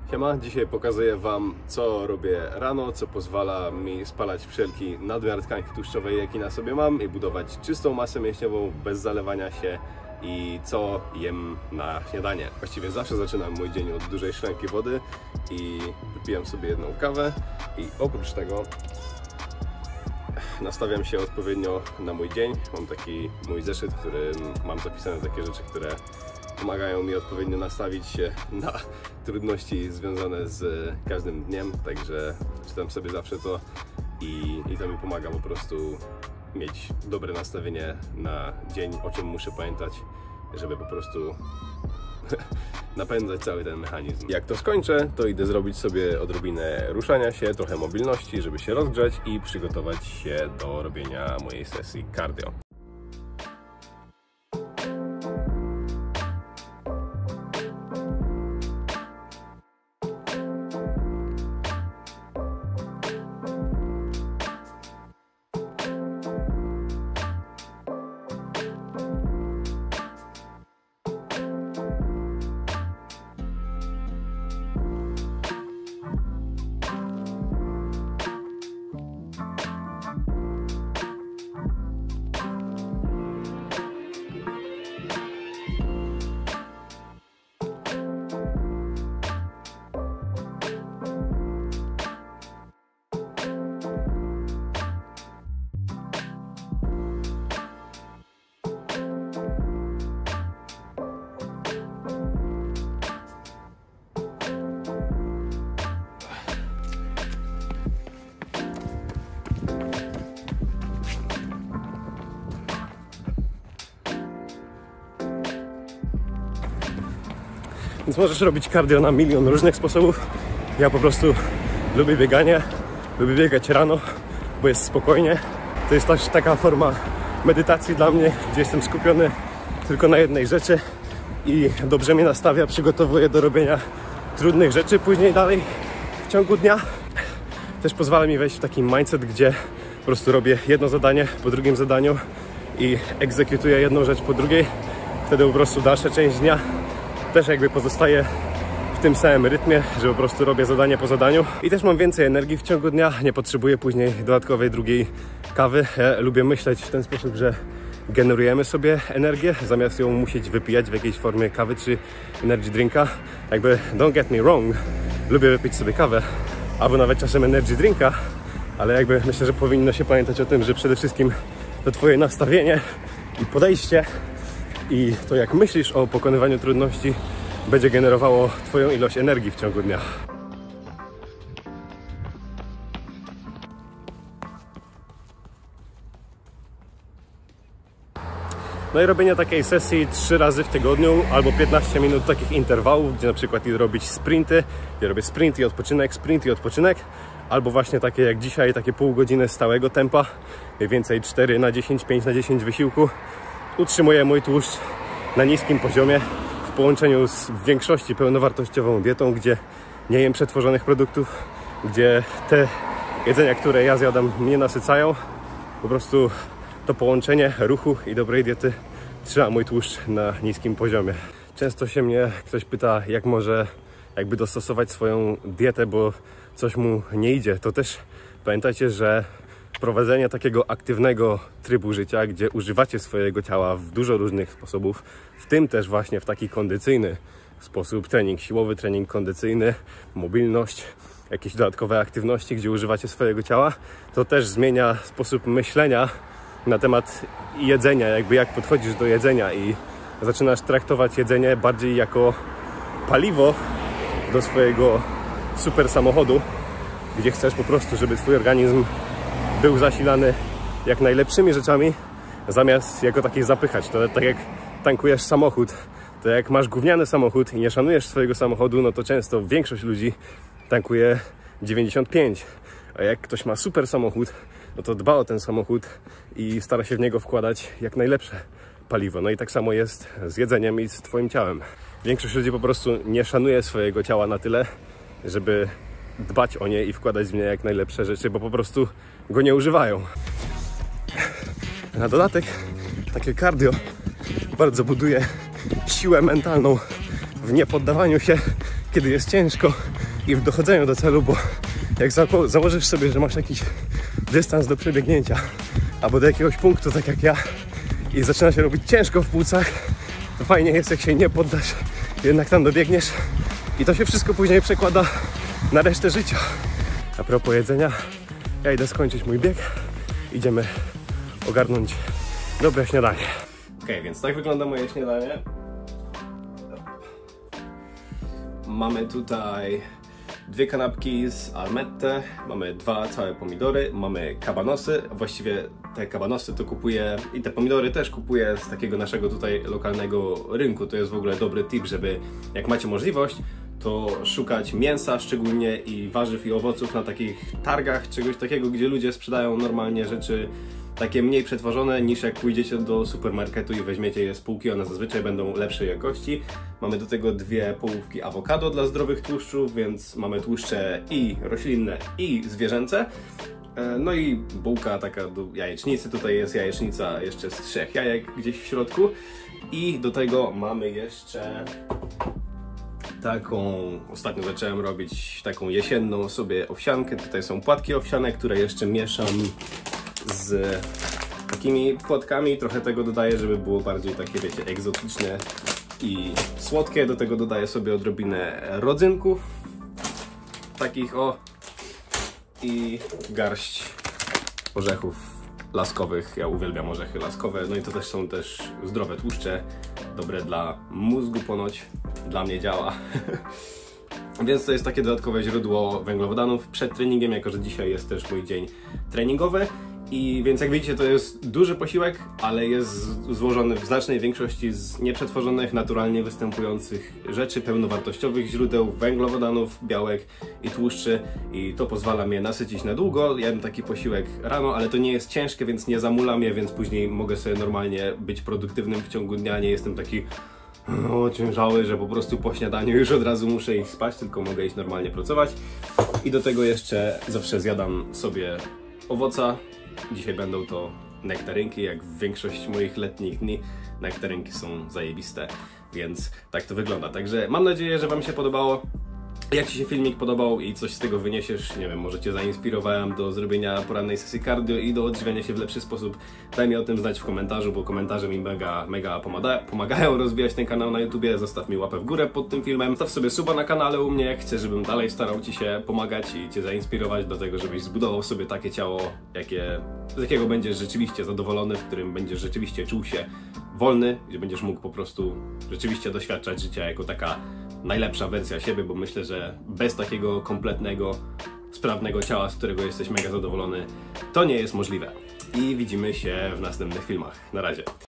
Siema, dzisiaj pokazuję Wam, co robię rano, co pozwala mi spalać wszelki nadmiar tkanki tłuszczowej, jaki na sobie mam i budować czystą masę mięśniową bez zalewania się i co jem na śniadanie. Właściwie zawsze zaczynam mój dzień od dużej szklanki wody i wypijam sobie jedną kawę i oprócz tego nastawiam się odpowiednio na mój dzień. Mam taki mój zeszyt, w którym mam zapisane takie rzeczy, które pomagają mi odpowiednio nastawić się na trudności związane z każdym dniem, także czytam sobie zawsze to i to mi pomaga po prostu mieć dobre nastawienie na dzień, o czym muszę pamiętać, żeby po prostu napędzać cały ten mechanizm. Jak to skończę, to idę zrobić sobie odrobinę ruszania się, trochę mobilności, żeby się rozgrzać i przygotować się do robienia mojej sesji cardio. Więc możesz robić cardio na milion różnych sposobów. Ja po prostu lubię bieganie, lubię biegać rano, bo jest spokojnie. To jest też taka forma medytacji dla mnie, gdzie jestem skupiony tylko na jednej rzeczy i dobrze mnie nastawia, przygotowuje do robienia trudnych rzeczy później dalej w ciągu dnia. Też pozwala mi wejść w taki mindset, gdzie po prostu robię jedno zadanie po drugim zadaniu i egzekutuję jedną rzecz po drugiej. Wtedy po prostu dalsza część dnia też jakby pozostaje w tym samym rytmie, że po prostu robię zadanie po zadaniu i też mam więcej energii w ciągu dnia, nie potrzebuję później dodatkowej drugiej kawy. Ja lubię myśleć w ten sposób, że generujemy sobie energię, zamiast ją musieć wypijać w jakiejś formie kawy czy energy drinka. Jakby don't get me wrong, lubię wypić sobie kawę albo nawet czasem energy drinka, ale jakby myślę, że powinno się pamiętać o tym, że przede wszystkim to twoje nastawienie i podejście i to, jak myślisz o pokonywaniu trudności, będzie generowało twoją ilość energii w ciągu dnia. No i robienie takiej sesji 3 razy w tygodniu albo 15 minut takich interwałów, gdzie na przykład idę robić sprinty, ja robię sprint i odpoczynek, albo właśnie takie jak dzisiaj, takie pół godziny stałego tempa, mniej więcej 4 na 10, 5 na 10 wysiłku. Utrzymuję mój tłuszcz na niskim poziomie w połączeniu z w większości pełnowartościową dietą, gdzie nie jem przetworzonych produktów, gdzie te jedzenia, które ja zjadam, mnie nasycają. Po prostu to połączenie ruchu i dobrej diety trzyma mój tłuszcz na niskim poziomie. Często się mnie ktoś pyta, jak może jakby dostosować swoją dietę, bo coś mu nie idzie. To też pamiętajcie, że prowadzenie takiego aktywnego trybu życia, gdzie używacie swojego ciała w dużo różnych sposobów, w tym też właśnie w taki kondycyjny sposób, trening siłowy, trening kondycyjny, mobilność, jakieś dodatkowe aktywności, gdzie używacie swojego ciała, to też zmienia sposób myślenia na temat jedzenia, jakby jak podchodzisz do jedzenia i zaczynasz traktować jedzenie bardziej jako paliwo do swojego super samochodu, gdzie chcesz po prostu, żeby twój organizm był zasilany jak najlepszymi rzeczami, zamiast jako takich zapychać. To tak jak tankujesz samochód, to jak masz gówniany samochód i nie szanujesz swojego samochodu, no to często większość ludzi tankuje 95, a jak ktoś ma super samochód, no to dba o ten samochód i stara się w niego wkładać jak najlepsze paliwo. No i tak samo jest z jedzeniem i z twoim ciałem. Większość ludzi po prostu nie szanuje swojego ciała na tyle, żeby dbać o nie i wkładać w nie jak najlepsze rzeczy, bo po prostu go nie używają. Na dodatek takie cardio bardzo buduje siłę mentalną w niepoddawaniu się, kiedy jest ciężko i w dochodzeniu do celu, bo jak założysz sobie, że masz jakiś dystans do przebiegnięcia albo do jakiegoś punktu, tak jak ja, i zaczyna się robić ciężko w płucach, to fajnie jest, jak się nie poddasz, jednak tam dobiegniesz i to się wszystko później przekłada na resztę życia. A propos jedzenia, ja idę skończyć mój bieg, idziemy ogarnąć dobre śniadanie. Okej, więc tak wygląda moje śniadanie. Mamy tutaj 2 kanapki z almette, mamy 2 całe pomidory, mamy kabanosy, właściwie te kabanosy to kupuję i te pomidory też kupuję z takiego naszego tutaj lokalnego rynku. To jest w ogóle dobry tip, żeby jak macie możliwość, to szukać mięsa szczególnie i warzyw i owoców na takich targach, czegoś takiego, gdzie ludzie sprzedają normalnie rzeczy takie mniej przetworzone, niż jak pójdziecie do supermarketu i weźmiecie je z półki, one zazwyczaj będą lepszej jakości. Mamy do tego 2 połówki awokado dla zdrowych tłuszczów, więc mamy tłuszcze i roślinne, i zwierzęce. No i bułka taka do jajecznicy, tutaj jest jajecznica jeszcze z 3 jajek gdzieś w środku. I do tego mamy jeszcze taką, ostatnio zacząłem robić taką jesienną sobie owsiankę. Tutaj są płatki owsiane, które jeszcze mieszam z takimi płatkami. Trochę tego dodaję, żeby było bardziej takie, wiecie, egzotyczne i słodkie. Do tego dodaję sobie odrobinę rodzynków, takich o, i garść orzechów laskowych. Ja uwielbiam orzechy laskowe, no i to też są też zdrowe tłuszcze, dobre dla mózgu ponoć, dla mnie działa. Więc to jest takie dodatkowe źródło węglowodanów przed treningiem, jako że dzisiaj jest też mój dzień treningowy. I więc jak widzicie, to jest duży posiłek, ale jest złożony w znacznej większości z nieprzetworzonych, naturalnie występujących rzeczy, pełnowartościowych źródeł węglowodanów, białek i tłuszczy, i to pozwala mnie nasycić na długo. Jem taki posiłek rano, ale to nie jest ciężkie, więc nie zamula mnie, więc później mogę sobie normalnie być produktywnym w ciągu dnia. Nie jestem taki ociężały, że po prostu po śniadaniu już od razu muszę iść spać, tylko mogę iść normalnie pracować. I do tego jeszcze zawsze zjadam sobie owoca. Dzisiaj będą to nektarynki, jak w większość moich letnich dni. Nektarynki są zajebiste, więc tak to wygląda. Także mam nadzieję, że Wam się podobało. Jak Ci się filmik podobał i coś z tego wyniesiesz, nie wiem, może Cię zainspirowałem do zrobienia porannej sesji cardio i do odżywiania się w lepszy sposób, daj mi o tym znać w komentarzu, bo komentarze mi mega pomagają rozwijać ten kanał na YouTubie. Zostaw mi łapę w górę pod tym filmem, staw sobie suba na kanale u mnie, jak chcesz, żebym dalej starał Ci się pomagać i Cię zainspirować do tego, żebyś zbudował sobie takie ciało, z jakiego będziesz rzeczywiście zadowolony, w którym będziesz rzeczywiście czuł się wolny, gdzie będziesz mógł po prostu rzeczywiście doświadczać życia jako taka najlepsza wersja siebie, bo myślę, że bez takiego kompletnego, sprawnego ciała, z którego jesteś mega zadowolony, to nie jest możliwe. I widzimy się w następnych filmach. Na razie.